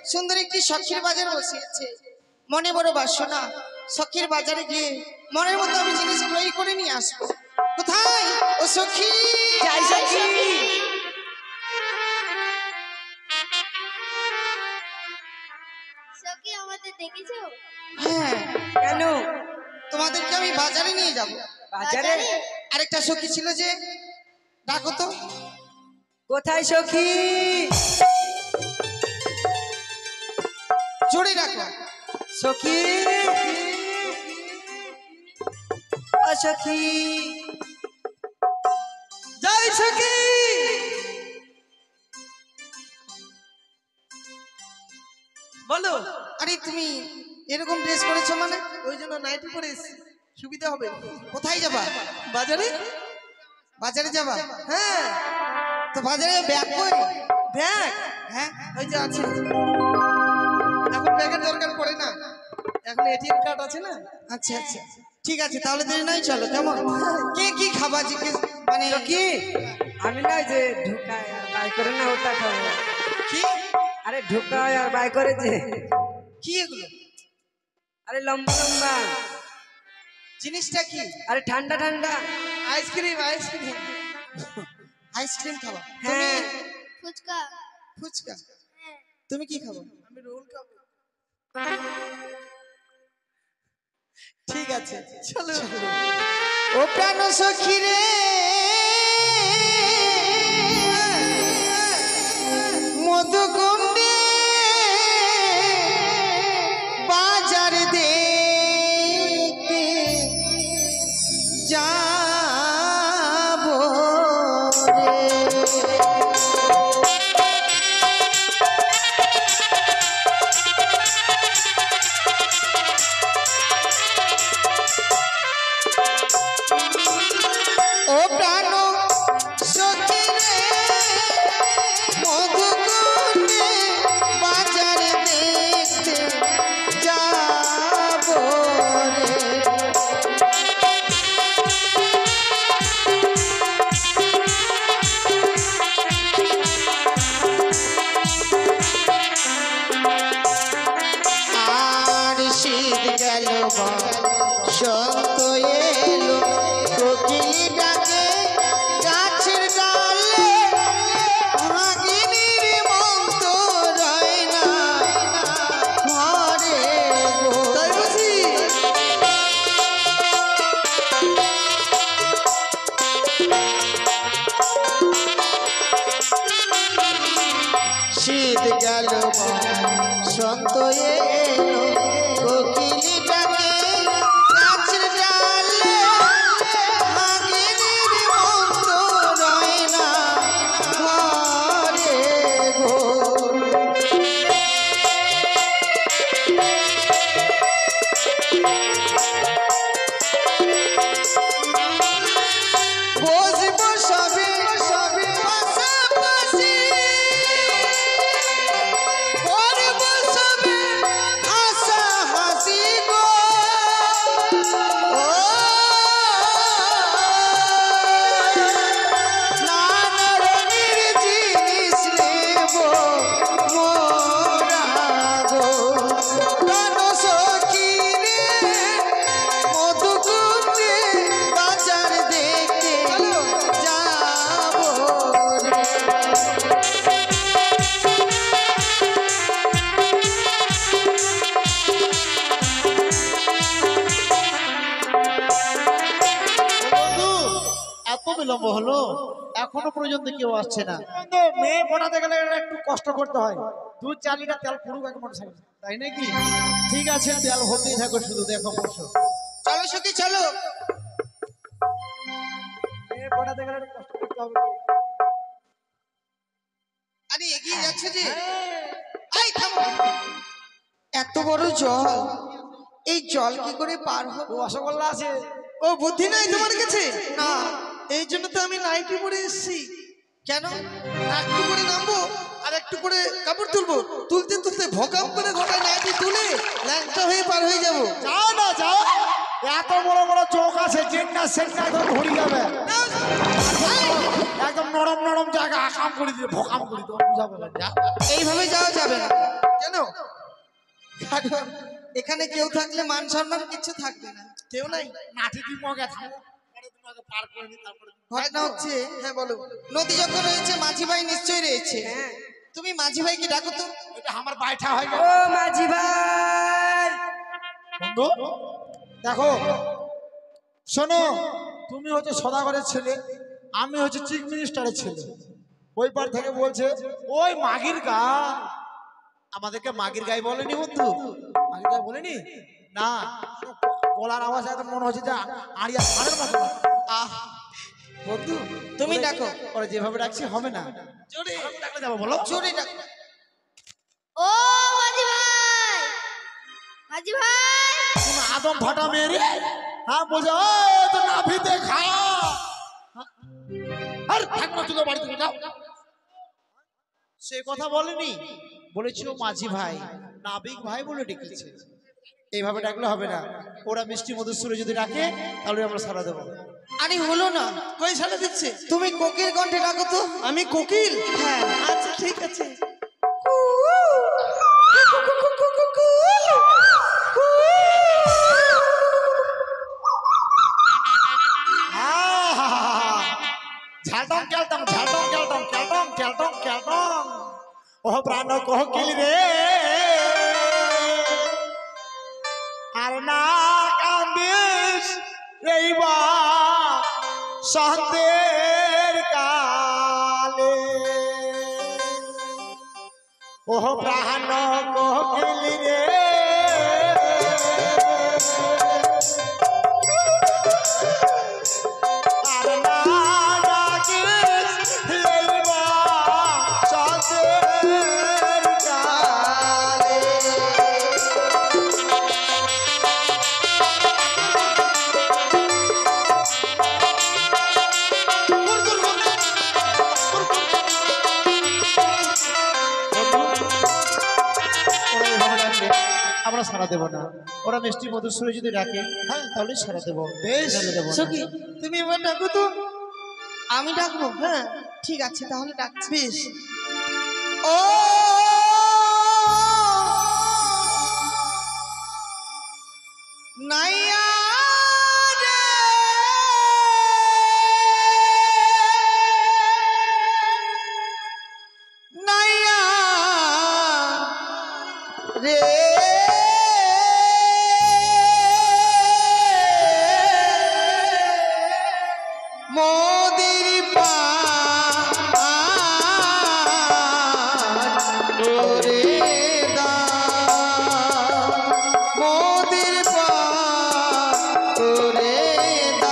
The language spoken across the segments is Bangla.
সুন্দর একটি সখীর বাজার বসিয়েছে। মনে বড় বাসনা, সখীর বাজারে গিয়ে মনের মতো আমি জিনিস ক্রয় করে নিয়ে আসবো। কোথায় ও সখী? যাই সখী। সখী আমাদের দেখেছো? হ্যাঁ, কেন? তোমাদেরকে আমি বাজারে নিয়ে যাব। বাজারে? আরেকটা সখী ছিল যে, ডাকো তো। কোথায় সখী? জোরে ডাকো। সখী, ও সখী, যাই সখী। বলো। আরে তুমি এরকম ড্রেস করেছো মানে? ওই জন্য নাইটি পরে এসেছি, সুবিধা হবে। কোথায় যাবা? বাজারে। বাজারে যাবা? হ্যাঁ। তো বাজারে ব্যাগ কই? ব্যাগ? হ্যাঁ, ওই যে আছে। এখন ব্যাগের দরকার পড়ে না, এখন এটিএম কার্ড আছে না। আচ্ছা আচ্ছা, ঠিক আছে তাহলে দেরি নাই, চলো। কেমন কে কি খাবা জিজ্ঞেস মানে কি? আমি না যে ঢুকায় আর বাই করে না, ওটা খাবো। কি? আরে ঢুকায় আর বাই করে যে, কি এগুলো? আরে লম্বা লম্বা জিনিসটা কি? আরে ঠান্ডা ঠান্ডা আইসক্রিম। আইসক্রিম। আইসক্রিম খাবা? হ্যাঁ। ফুচকা। ফুচকা? হ্যাঁ। তুমি কি খাবো? আমি রোল খাবো। ঠিক আছে চলো। ও প্রাণ সখী রে, মধুকুণ্ডে বাজার দেখতে যাবো রে। ও প্রাণ সখী রে, মধুকুণ্ডে বাজার দেখতে যাবো রে। আর শীত গেল বসন্ত এলো, কোকিল ডাকে গাছের ডালে, ভাগিনীর মন্ত রয় না ঘরে গো। তাই বুঝি? শীত গেল বসন্ত এলো, কোকিল ডাকে গাছের ডালে, ভাগিনীর মন্ত রয় না ঘরে গো। বসবো সবে পাশাপাশি, করবো সবে হাসাহাসি গো। ও নানা রঙের জিনিস নেবো মোরা গো। প্রাণ সখী রে, মধুকুণ্ডে বাজার দেখতে যাবো রে। বন্ধু, এত বিলম্ব হলো, এখনো পর্যন্ত কেউ আসছে না। মেয়ে পড়াতে গেলে একটু কষ্ট করতে হয়। 2-4 লিটার তেল পুরো এক মোটরসাইকেল, তাই নাকি? ঠিক আছে, তেল হতেই থাকো, শুধু দেখো বসো। চলো সখী চলো। মেয়ে পড়াতে গেলে একটু কষ্ট করতে হবে। আরে এগিয়ে যাচ্ছে যে, এই থামো। এত বড় জল, এই জল কি করে পার হবো? রসগোল্লা আছে। ও বুদ্ধি নাই তোমার কাছে? না, এই জন্য তো আমি নাইটি পরে এসেছি। কেন? একটু করে নামবো আর একটু করে কাপড় তুলবো, তুলতে তুলতে ভকাম করে ঘটায় নাইটি তুলে ল্যাংটা হয়ে পার হয়ে যাবো। যাও না যাও, এত বড় বড় চোখ আছে, চেন্না সেন্না একদম ভরি যাবে। একদম নরম নরম জায়গা আকাম করে দিয়ে ভকাম করে তোমার বুঝাবো না। এইভাবে যাওয়া যাবে না। কেন? কারণ এখানে কেউ থাকলে মান সম্মান কিছু থাকবে না। কেউ নাই? নাঠি দি মগে থামো, পরে তোমাকে পার করে নি, তারপরে ঘটনা হচ্ছে হ্যাঁ বলো। নদী যখন রয়েছে মাঝি ভাই নিশ্চয়ই রয়েছে। হ্যাঁ। তুমি মাঝি ভাইকে ডাকো তো। এটা আমার বাইঠা হয়ে গেল। ও মাঝি ভাই, বন্ধু দেখো, শোনো, তুমি হচ্ছে সদাগরের ছেলে, আমি হচ্ছে চিফ মিনিস্টারের ছেলে। ওই পার থেকে বলছে ওই মাগির গা, আমাদেরকে মাগির গায়ে বলেনি বন্ধু, মাগির গায়ে বলেনি না, গলার আওয়াজ একদম মনে হচ্ছে যে আড়িয়া ধানের মতো। আহ বন্ধু তুমি ডাকো। ওরা যেভাবে ডাকছি হবে না, জোরে ডাকলে যাবো বলো। জোরে ডাকো। ও মাঝি ভাই, মাঝি ভাই, তুমি আদম ফাটা মেরে, হ্যাঁ বোঝা তো নাভিতে খা, আর থাকবো তুই বাড়ি থেকে যাও। সে কথা বলেনি, বলেছিল মাঝি ভাই, নাবিক ভাই বলে ডেকেছে। এইভাবে ডাকলে হবে না, ওরা মিষ্টি মধুর সুরে যদি ডাকে তাহলে আমরা সারা দেবো। আরে হলো না, কই সারা দিচ্ছে? তুমি কোকিল কণ্ঠে ডাকো তো। আমি কোকিল? হ্যাঁ আচ্ছা ঠিক আছে। ঝালটং ক্যালটং ঝালটং ক্যালটং ক্যালটং ক্যালটং ক্যালটং, ও প্রাণ কোকিল রে, আর না কান্দিস এইবা সন্ধ্যের কালে, ও প্রাণ কোকিল রে, আর না ডাকিস এইবা সন্ধ্যের কালে। আমরা সারা দেবো না, ওরা মিষ্টি মধুর সুরে যদি ডাকে হ্যাঁ তাহলে সারা দেবো। বেশ নাহলে দেবো না। সখী তুমি এবার ডাকো তো। আমি ডাকবো? হ্যাঁ ঠিক আছে তাহলে ডাকছি। বেশ। ও নাইয়া রে, নাইয়া রে, মোদির পার ওরে দা, মোদির পার ওরে দা।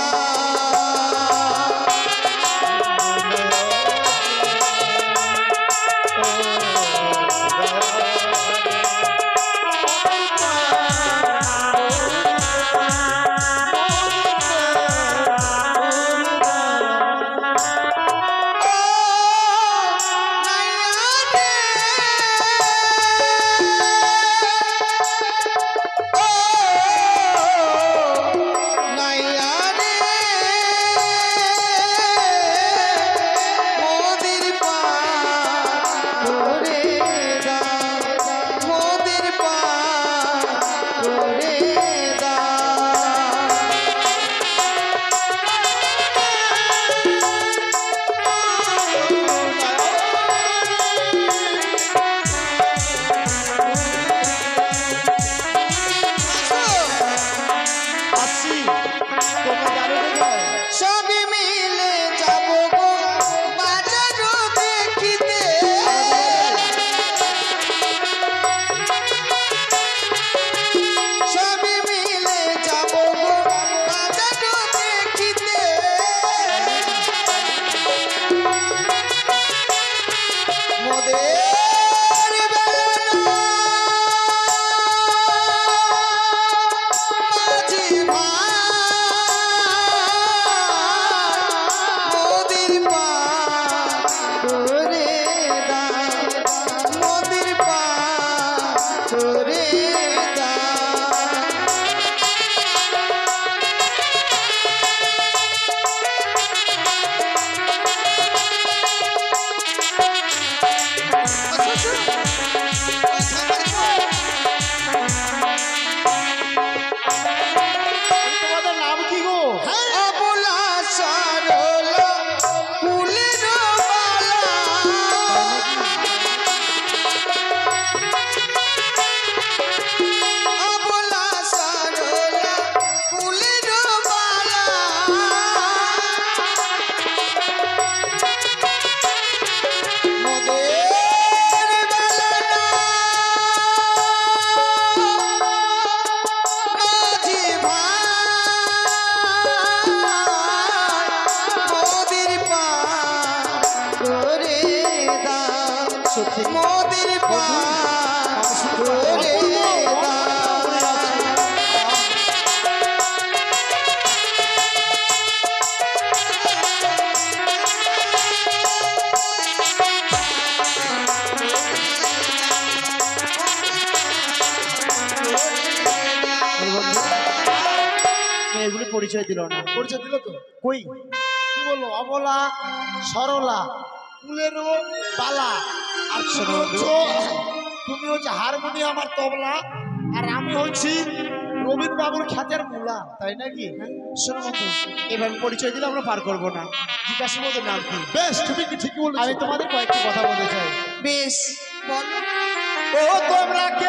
মোদির পার ওরে দা। নদীর পাশ করে মেয়েগুলি পরিচয় দিল না। পরিচয় দিল তো? কই কি বললো? অবলা, সরলা, কুলেরও বালা। আর তুমি হচ্ছে হারমোনিয়াম আর তবলা, আর আমি হচ্ছি রবীন বাবুর খ্যাতের মূলা, তাই নাকি? শোনো বন্ধু, এভাবে পরিচয় দিলে আমরা পার করবো না। জিজ্ঞাসা মতো নাম কি? বেশ, তুমি কি ঠিকই বলেছো। আমি তোমাদের কয়েকটি কথা বলতে চাই। বেশ বল। ও তোমরা কে?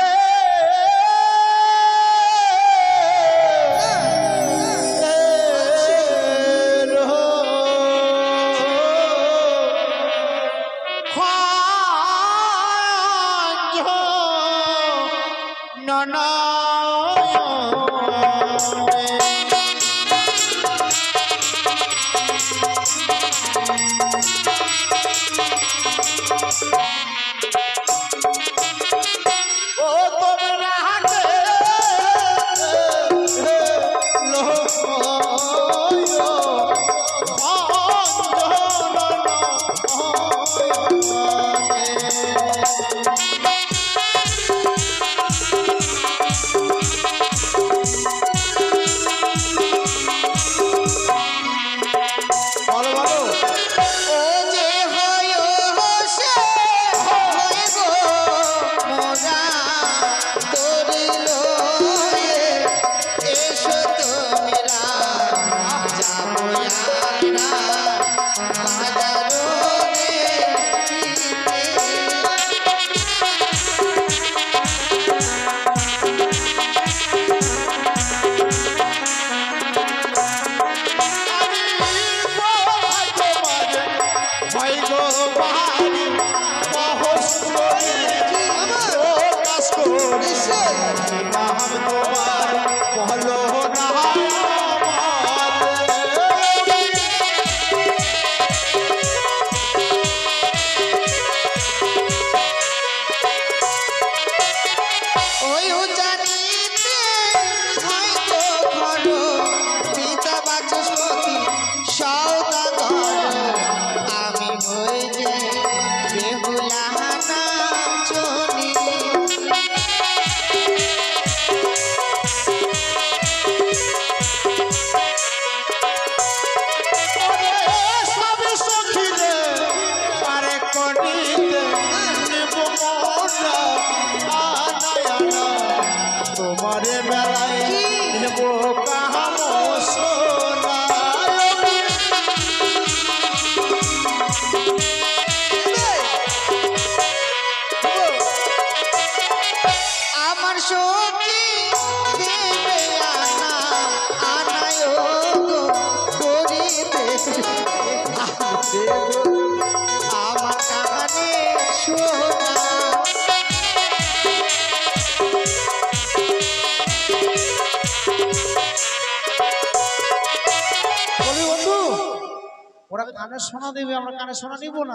ওরা কানে শোনা দেবে, আমরা কানে শোনা নিব না।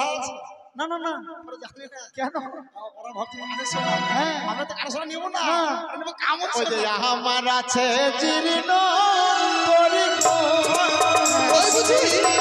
না না না, কেন? ওরা ভাবছে কানে শোনা। হ্যাঁ, আমরা তো কানে শোনা নিব না। না। ওই যে আমার আছে জীর্ণ ওই বুঝি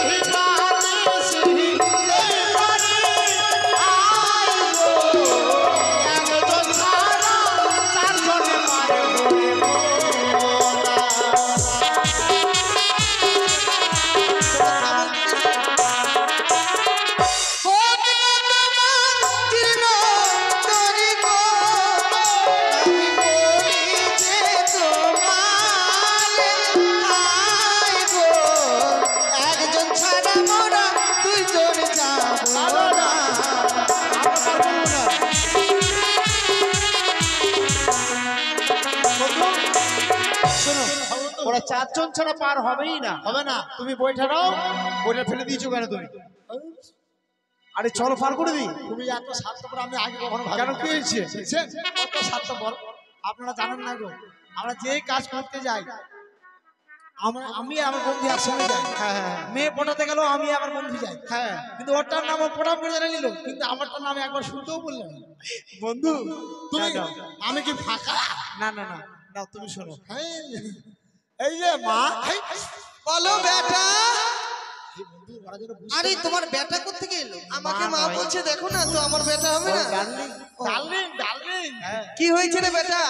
ওরা চারজন ছাড়া পার হবেই না। হবে না। তুমি বইটা নাও, বইটা ফেলে দিয়েছো কেন তুমি? আরে চলো পার করে দিই। তুমি এত স্বার্থপর আমি আগে কখনো ভাবি কেন, কি হয়েছে? কত স্বার্থপর আপনারা জানেন না গো। আমরা যেই কাজ করতে যাই, আমি আমার বন্ধু একসঙ্গে যাই। হ্যাঁ হ্যাঁ মেয়ে পটাতে গেল, আমি আমার বন্ধু যাই। হ্যাঁ কিন্তু ওরটার নাম ও পটাম করে জানা নিল, কিন্তু আমারটার নাম একবার শুনতেও বললাম না। বন্ধু তুমি দাও, দাও। আমি কি ফাঁকা? না না না না তুমি শোনো। হ্যাঁ, এই যে মা, হেই, বলো বেটা। এই বন্ধু ওরা যেন বুঝতে আরে তোমার বেটা কোত্থেকে এলো? আমাকে মা মা নয়। বলছে, দেখো না তো আমার বেটা হবে না। ডার্লিং ডার্লিং, ডার্লিং, হ্যাঁ কি হয়েছে রে বেটা?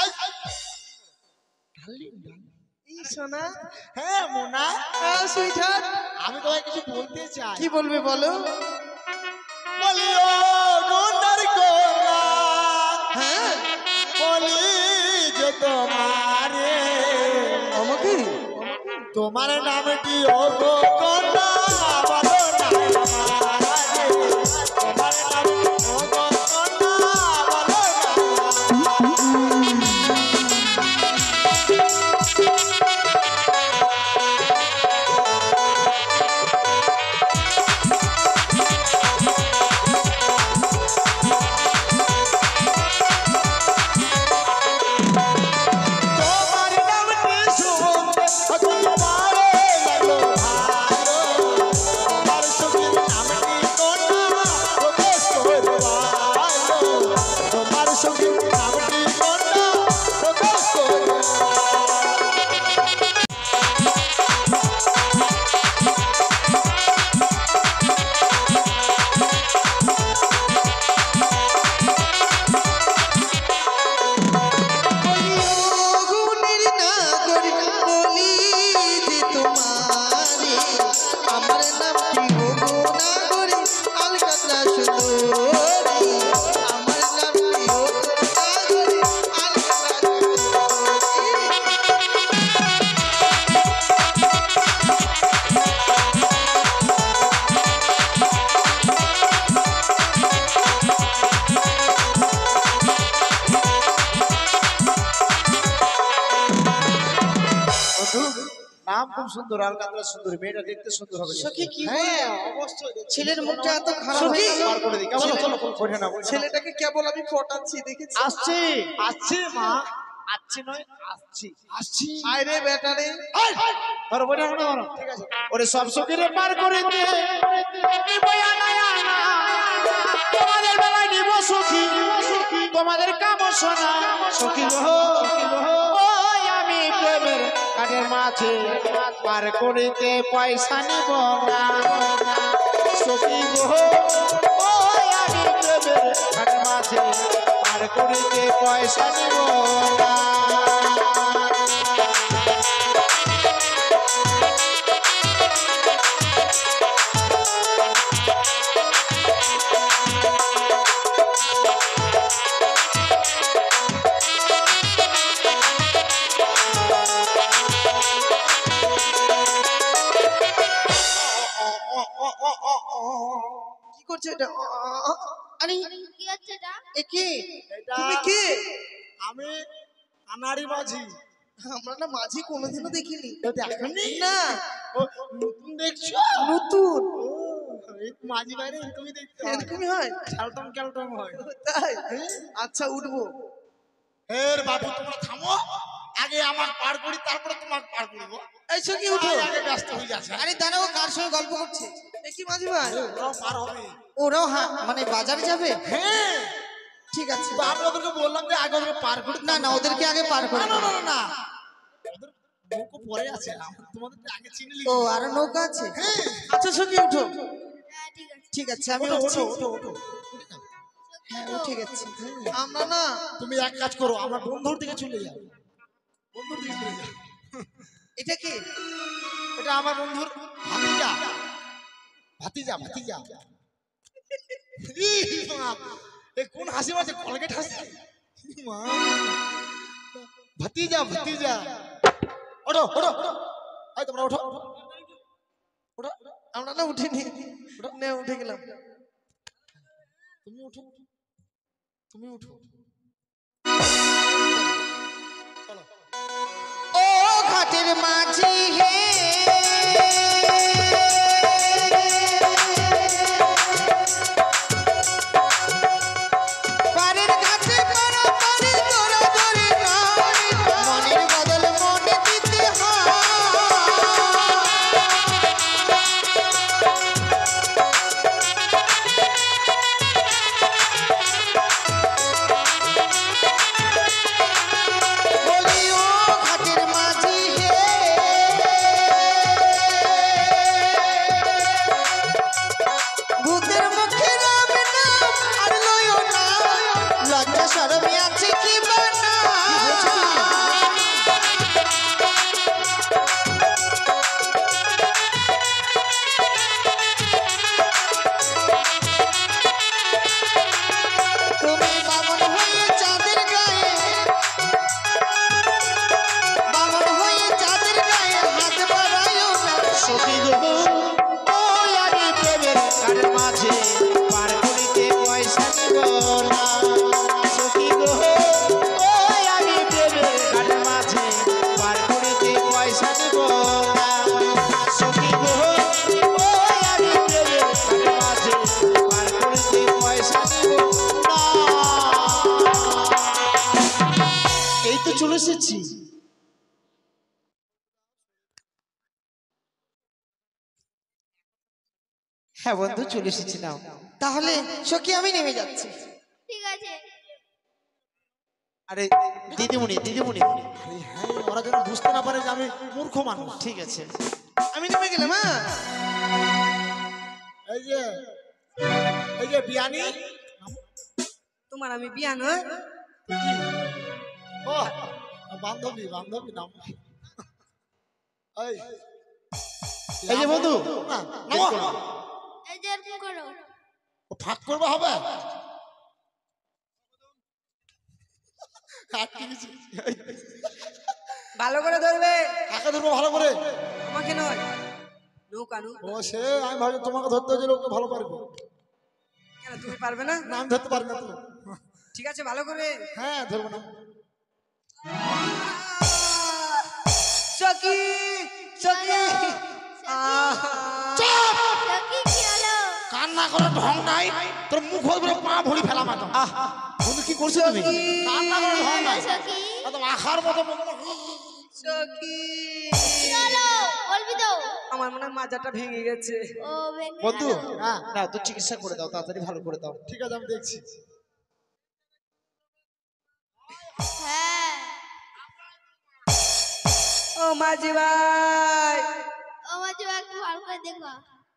Darling, darling. এই সোনা, হ্যাঁ মোনা, সুইটার, আমি তোমায় কিছু বলতে চাই। কি বলবে বলো? বলিও গুন্ডার কোলা, হ্যাঁ, বলি যে তোমারে, আমাকে তোমার নামটি ও গো কোনা, বলো না আমারে, তোমার নামটি ও গো কোনা, বলো না। তোমার নামটি শুনতে তোমারে লাগলো ভালো, তোমার সখীর নামটি কোনা প্রকাশ করো ভালো, তোমার সখীর নামটি কোনা প্রকাশ করো। গুণের নাগর বলি যে তোমারে, আমার নামটি ওগো নাগরে আলকাতরা সুন্দরী, আমার নামটি ওগো নাগরে আলকাতরা সুন্দরী। বন্ধু নাম খুব সুন্দর, আলকাতরা সুন্দরী, মেয়েটা দেখতে সুন্দর হবে। সখী কি হ্যাঁ বলবে? অবশ্যই, ছেলের মুখটা এত খারাপ সখী, হয়ে গেল। বার করে দিই, কেমন? চলো বসে না, বসে না। ছেলেটাকে কেবল আমি পটাচ্ছি, দেখেছি। আসছি আসছি মা, আসছি নয় আসছি। আসছি। আরে বেটা রে, ধরো বলে এখন ধরো। ঠিক আছে। ওরে সব সখীরে পার করে দে, নিবই আনায় আনা। তোমাদের বেলায় নিব সখী, তোমাদের কাম শোনা সখী গো। ওই আমি প্রেমের কাঠের মাঝে পার করিতে পয়সা নিব না সখী গো। ওই আমি প্রেমের কাঠের মাঝে পার করিতে পয়সা নিব না। কি করছে এটা? আরে কি হচ্ছে এটা? এ কে? এটা তুমি কে? আমি আনাড়ি মাঝি। আমরা না মাঝি কোনোদিনও দেখিনি। তো দেখনি না, ও নতুন দেখছো? নতুন ও, এই মাঝি বাইরে তুমি দেখতে হয়। এরকমই হয়? ক্যালটম ক্যালটম হয়। তাই? আচ্ছা, উঠবো। এর বাবু তোমরা থামো, আগে আমার পার করি তারপরে তোমাকে পার করব। এই সখী উঠো। আগে ব্যস্ত হয়ে যাচ্ছে। আরে দাঁড়াও, কার সঙ্গে গল্প করছে? এ কি মাঝি ভাই? ওরাও পার হবে। ওরাও মানে বাজারে যাবে? হ্যাঁ, ঠিক আছে। তো আমি ওদেরকে বললাম যে আগে ওদেরকে পার করি। না না, ওদেরকে আগে পার করে না দাও। না না না, ওদের নৌকো পরে আছে, তোমাদের আগে চিনে ও, লিখি। আরো নৌকা আছে? হ্যাঁ, আচ্ছা সখী উঠো। হ্যাঁ ঠিক আছে। ঠিক আছে, আমি ওঠো উঠছি। ওঠো ওঠো ওঠো। হ্যাঁ, উঠে গেছি। আমরা না, তুমি এক কাজ করো, আমার বন্ধুর দিকে চলে যাও। বন্ধুর দিকে চলে যাও। এটা কি? এটা আমার বন্ধুর ভাতিজা। ভাতিজা ভাতিজা। ই মা, এ কোন হাসি মারছে? কলগেট হাসি। মা, ভাতিজা ভাতিজা। ওঠো ওঠো ওঠো। এই তোমরা ওঠো ওঠো। আমরা না উঠিনি। না, উঠে গেলাম। তুমি উঠো, তুমি উঠো। চলো। ও ঘাটের মাঝি হে, পারের ঘাটে পারাপারি দৌড়াদৌড়ি নয়, মনের বদল মনে দিতে হয়। লজ্জা শরমে আছে কি বানা তুমি বামন হয়ে চাঁদের গায়ে বামন হয়ে চাঁদের গায়ে হাত বাড়ায়ো না সখী গো ওই আমি প্রেমের কার মাঝে পার করিতে পয়সা নিব না সখী গো ওই আমি প্রেমের কার মাঝে পার করিতে পয়সা নিব না সখী গো ওই আমি প্রেমের কার মাঝে পার করিতে পয়সা নিব না এই তো চলে এসেছি হ্যাঁ বন্ধু চলে এসেছি নাও তাহলে সখী আমি নেমে যাচ্ছি ঠিক আছে আরে দিদিমণি দিদিমণি আরে হ্যাঁ ওরা যেন বুঝতে না পারে যে আমি মূর্খ মানুষ ঠিক আছে আমি নেমে গেলাম হ্যাঁ এই যে বিয়ানি তোমার আমি বিয়া নয় ও বান্ধবী বান্ধবী নাম এই যে বন্ধু না নামো এই যে এরকম করো ও ফাঁক করবে হবে ভালো করে ধরবে কাকে ধরবো ভালো করে আমাকে নয় নৌকা ও সে আমি ভাবছি তোমাকে ধরতে হয়েছিল ওকে ভালো পারবে কেন তুমি পারবে না নাম ধরতে পারি না তো ঠিক আছে ভালো করে হ্যাঁ ধরবো না সখী সখী সখী কি হলো কান্না করে ঢং নাই তোর মুখ ধরে পা ভরি ফেলাম একদম বন্ধু কি করছো তুমি কান্না করে ঢং নাই সখী একদম আখার মতো সখী কি হলো বলবি তো আমার মনে হয় মাজাটা ভেঙে গেছে ও ভেঙে বন্ধু গেল। হ্যাঁ না তো চিকিৎসা করে দাও তাড়াতাড়ি ভালো করে দাও ঠিক আছে আমি দেখছি হ্যাঁ ও মাঝি ভাই ও মাঝে একটু ভালো করে দেখো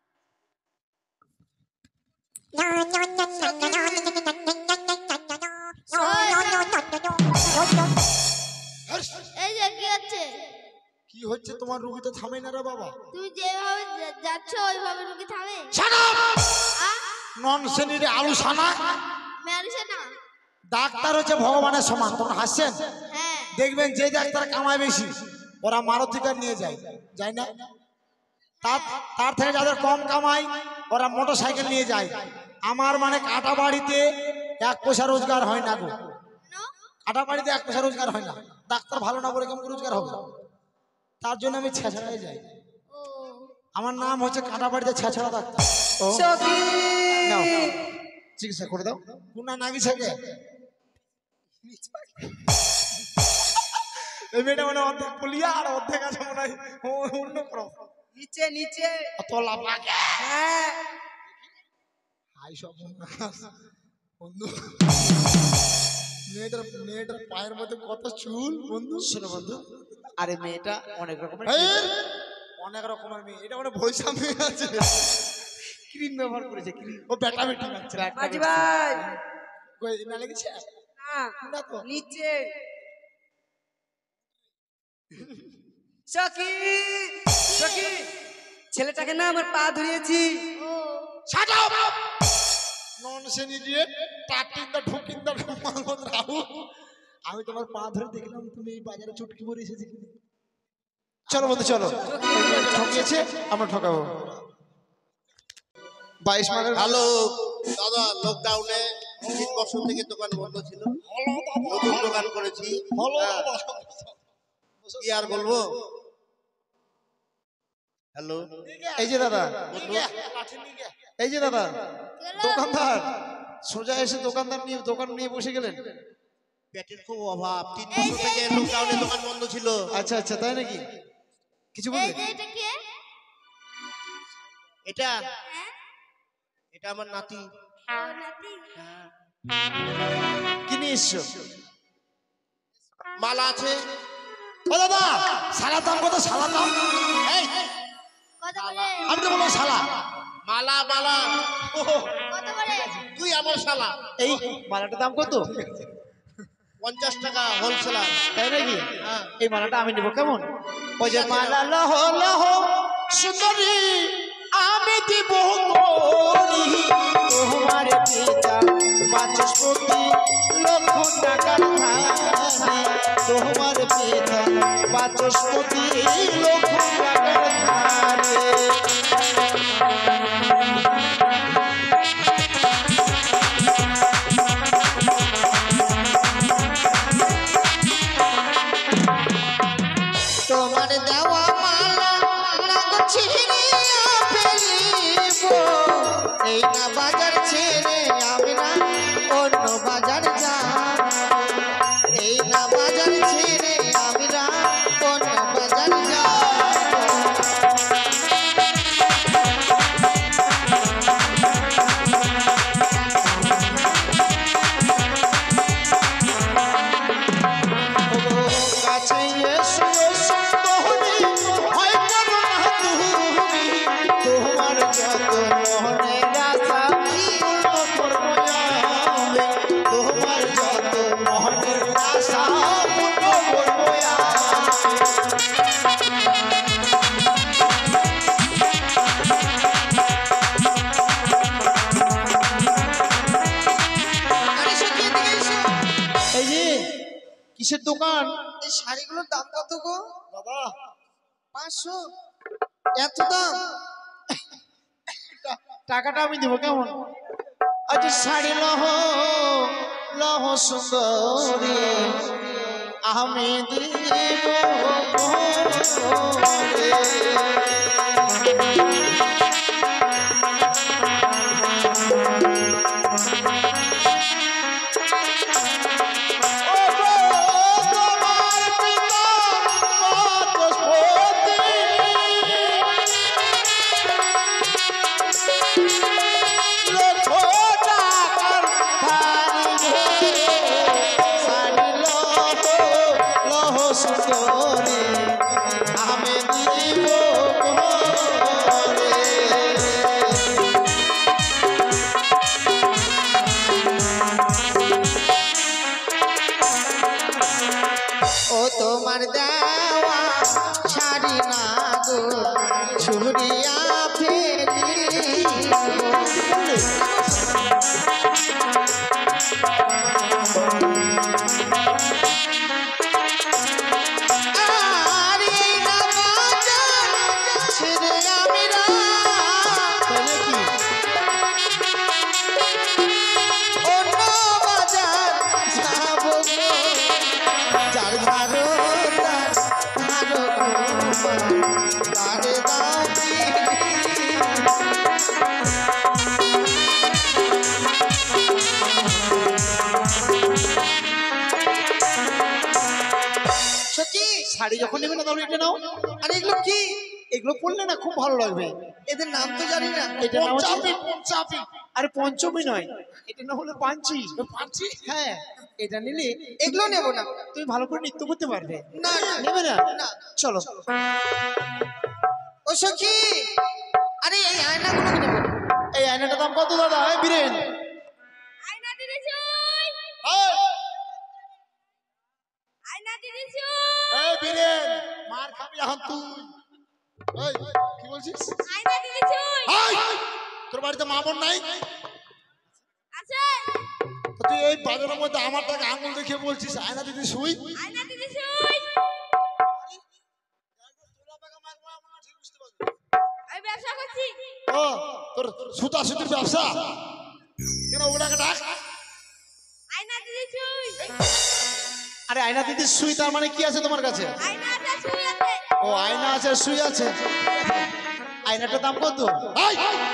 এই যে কি হচ্ছে কি হচ্ছে তোমার রুগী তো থামে না রে বাবা তুমি যেভাবে যাচ্ছ ওইভাবে রুগী থামে নন শ্রেণীর আলু সানা মেয়ারিসে না ডাক্তার হচ্ছে ভগবানের সমান তোমরা হাসছেন হ্যাঁ দেখবেন যে ডাক্তার কামায় বেশি ওরা মারুতিকার নিয়ে যায় যায় না তার থেকে যাদের কম কামাই ওরা মোটর সাইকেল নিয়ে যায় আমার মানে কাটা বাড়িতে 1 পয়সা রোজগার হয় না গো কাটা বাড়িতে 1 পয়সা রোজগার হয় না ডাক্তার ভালো না বলে কেমন রোজগার হবে তার জন্য আমি ছেঁচড়ায় যাই ও আমার নাম হচ্ছে কাটা বাড়িতে ছেঁচড়া ডাক্তার সখী নাও চিকিৎসা করে দাও কোনা নাগি থাকে এই মেয়েটা মানে অর্ধেক পুলিয়া আর অর্ধেক আছে মনে হয় অন্য করো নিচে নিচে অত লাভ লাগে হ্যাঁ হাই সব বন্ধু মেয়েটার পায়ের মধ্যে কত চুল বন্ধু শোনো বন্ধু আরে মেয়েটা অনেক রকমের অনেক রকমের মেয়ে এটা মানে ভৈসা মেয়ে আছে ক্রিম ব্যবহার করেছে ক্রিম ও বেটা বেটি লাগছে মাঝি ভাই কই না লেগেছে না না তো নিচে সখী সখী ছেলেটাকে না আমার পা ধরিয়েছি ও shut up nonsense idiot টাটিং দা ঠুকিং দা মালমত রাহু আমি তোমার পা ধরে দেখলাম তুমি এই বাজারে চুটকি পরে এসেছি চলো বন্ধু চলো ঠকিয়েছে আমরা ঠকাবো 22 মাসের হ্যালো দাদা লকডাউনে 3 বছর থেকে দোকান বন্ধ ছিল নতুন দোকান করেছি হ্যাঁ। কি আর বলবো হ্যালো এই যে দাদা এই যে দাদা দোকানদার সোজা এসে দোকান নিয়ে বসে গেলেন পেটের খুব অভাব 3 বছর থেকে লকডাউনে দোকান বন্ধ ছিল আচ্ছা আচ্ছা তাই নাকি কিছু এই বলবে যে এটা কে এটা হ্যাঁ এটা আমার নাতি ও নাতি কি নিয়ে এসছো মালা আছে ও দাদা সালার দাম কত সালার দাম এই কত করে আমি তো বললাম সালা মালা মালা কত করে তুই আমার শালা। এই মালাটার দাম কত? 50 টাকা হোলসেলার। তাই নাকি? হ্যাঁ। এই মালাটা আমি নিব কেমন? ওই যে মালা লহ লহ সুন্দরী আমি দিব গরি তোমার পিতা বাচস্পতি লক্ষ টাকার ধারে তোমার পিতা বাচস্পতি লক্ষ টাকার ধারে। তোমার দেওয়া মালা নাগ ছিঁড়িয়া ফেলিব, এই না বাজার ছেড়ে আমি না অন্য বাজার যাব, এই না বাজার ছেড়ে আমি না অন্য বাজার যাব। কাছে এসো সুন্দরী হয় করো না তুমি তোমার যত মনের আশা পূর্ণ করবো আমি তোমার যত মনের আশা পূর্ণ করবো আমি। আরে সখী এদিকে এসো। এই যে কিসের দোকান? এই শাড়িগুলোর দাম কত গো? দাদা 500? এত দাম? টাকাটা আমি দিব কেমন? আজ শাড়ি লহ লহ সুন্দরী আমি দিব সুন্দরী আমি দিব ঘরে। ও তোমার দেওয়া শাড়ি না গো ছুরিয়া ফেলিব, আর এই না বাজার ছেড়ে আমি না অন্য বাজার যাব গো। যার ভালো তার ভালো তারে দাও সখী। শাড়ি যখন নেবে না তাহলে এটা নাও। আরে এগুলো কি? এগুলো পরলে না খুব ভালো লাগবে। এদের নাম তো জানি না। এটা নাম হচ্ছে পঞ্চাবি পঞ্চাবি আরে পঞ্চমী নয়, এটা না হলে পাঞ্চি। পাঁচি হ্যাঁ, এটা নিলে এগুলো নেব না। তুমি ভালো করে নৃত্য করতে পারবে। না না নেবে না? না। চলো। ও সখী, আরে এই আয়নাগুলো কি নেব? এই আয়নাটার দাম কত দাদা? এই বীরেন আয়না দিদি চুই, আয়না দিদি চুই, এই বীরেন মার খাবি এখন তুই। এই কি বলছিস? আয়না দিদি চুই এই তোর বাড়িতে মা বোন নাই? আছে, তো তুই এই বাজারের মধ্যে আমার টাকা আঙুল দেখে বলছিস আয়না দিদি শুই? আয়না দিদি চুই, আমি ব্যবসা করছি। ও তোর সুতা সুতির ব্যবসা? কেন ওগুলাকে ডাক। আয়না দিদি চুই, আরে আয়না দিদি সুই তার মানে কি আছে তোমার কাছে? আয়না আছে, চুই আছে। ও আয়না আছে, সুই আছে। আয়নাটার দাম কত? এই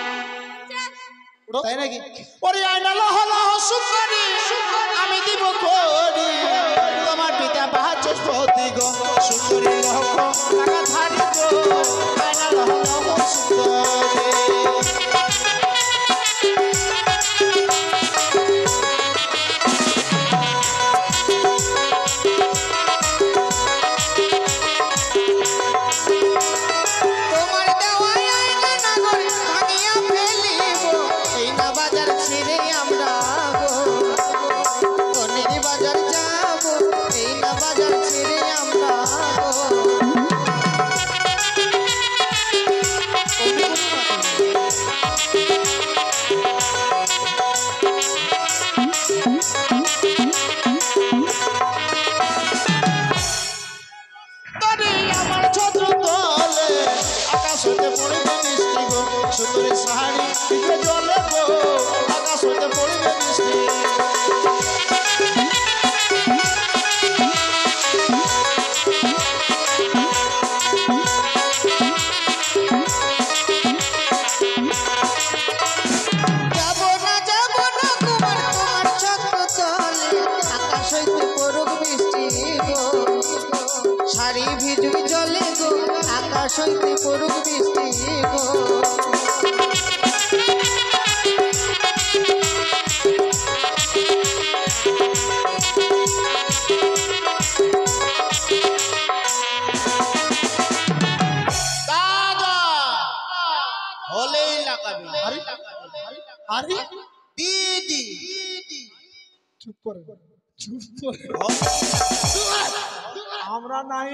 তাই নাকি? ওরে আয়না লহ লহ সুন্দরী আমি দিব করি তোমার পিতা বাচস্পতি গো সুন্দরী লহ টাকা ধারি গো আয়না লহ লহ সুন্দরী। তোমার দেওয়া আয়না নাগর ভাঙিয়া ফেলিব, এই না বাজার ছেড়ে আমরা আকাশ হইতে পড়ুক বৃষ্টি গো দাদা হলেই লাগাবে আরে আরে দিদি চুপ করে চুপ করে আমরা নাই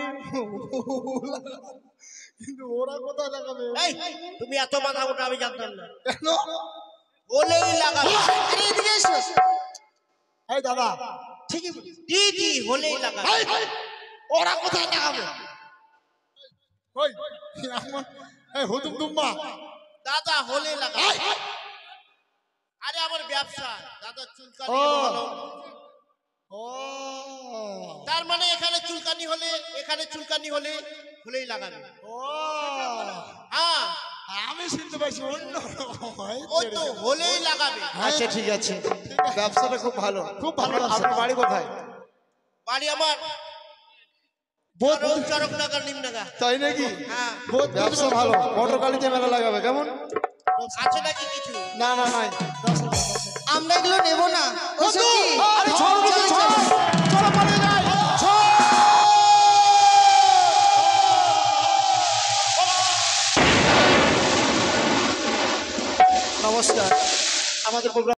কিন্তু ওরা কোথায় লাগাবে এই তুমি এত মাথা মোটা আমি জানতাম না কেন হলেই লাগাবে আরে এদিকে এসো এই দাদা ঠিকই বলিস। দিদি হলেই লাগাবে ওরা কোথায় লাগাবে ওই আমার এই হুতুম দুম্বা দাদা হলেই লাগাবে আরে আমার ব্যবসা দাদা চুলকানি ও। ভালো। ও তার মানে এখানে চুলকানি হলে এখানে চুলকানি হলে হলেই লাগাবে ও হ্যাঁ আমি শুনতে পাইছি অন্য ওই তো হলেই লাগাবে আচ্ছা ঠিক আছে ব্যবসাটা খুব ভালো খুব ভালো ব্যবসা। আপনার বাড়ি কোথায় বাড়ি আমার বোধ চরকনগর নিমনগর তাই নাকি হ্যাঁ বোধ ব্যবসা ভালো পটকালিতে মেলা লাগাবে কেমন আছে নাকি কিছু না না নাই আমরা এগুলো নেব না ও সখী আরে ছাড় বলছি, ছাড়। চলো পালিয়ে যাই নমস্কার আমাদের প্রোগ্রাম